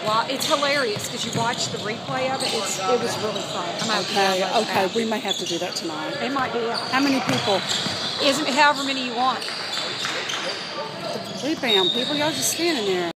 Well, it's hilarious because you watch the replay of it. It was really fun. Okay, we may have to do that tonight. It might be. How many people? Isn't however many you want. Rebound people, y'all just standing there.